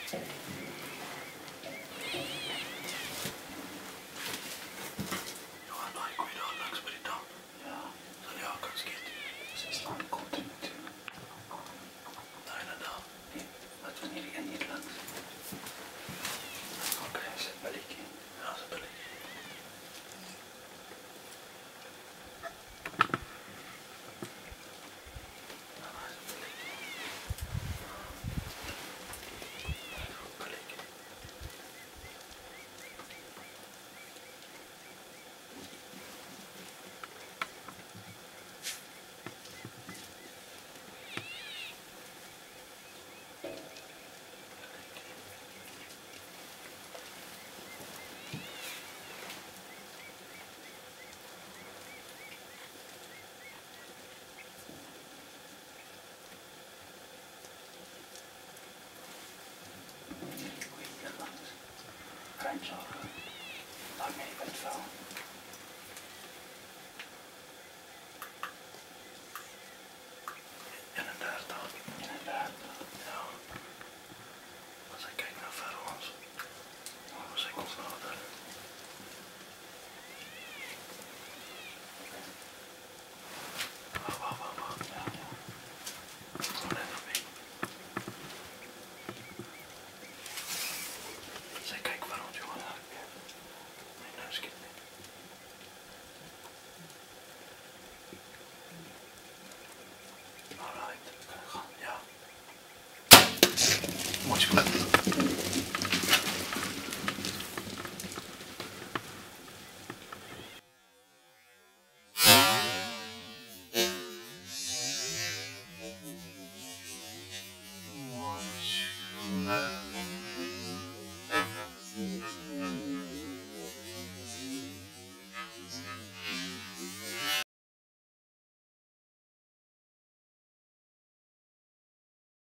Ja, nei, går idag längs med idag. Ja. Så det har kanske inte. Så snart går det inte. Nej, nej, nej. Vad är det ni